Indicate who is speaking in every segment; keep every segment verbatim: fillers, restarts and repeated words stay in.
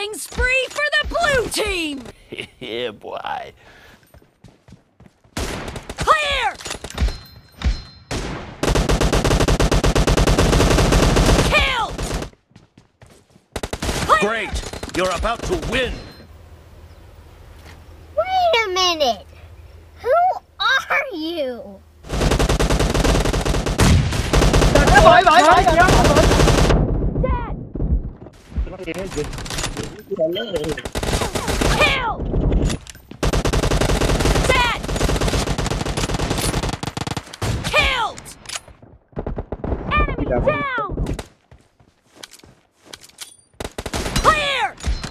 Speaker 1: Killing spree for the blue team!
Speaker 2: Yeah, boy.
Speaker 1: Clear! Killed! Clear!
Speaker 2: Great! You're about to win!
Speaker 3: Wait a minute! Who are you?
Speaker 1: Dead! Kill! Dead! Killed! Enemy down! Clear!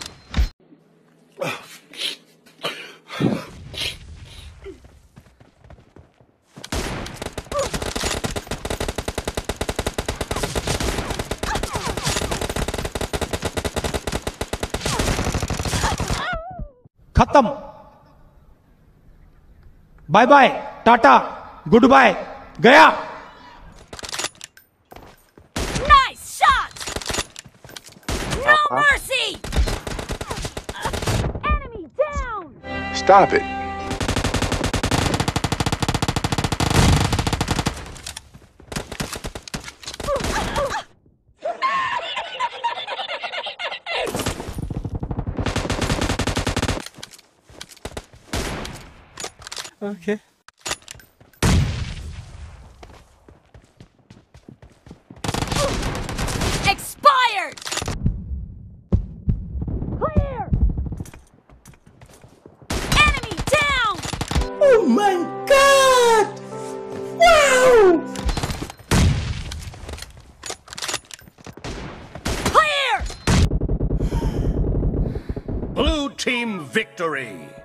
Speaker 4: खत्म bye bye tata goodbye गया
Speaker 1: Nice shot! No mercy! Enemy down!
Speaker 5: Stop it.
Speaker 4: Okay.
Speaker 1: Expired! Clear! Enemy down!
Speaker 4: Oh my god! Wow!
Speaker 1: Clear!
Speaker 2: Blue team victory!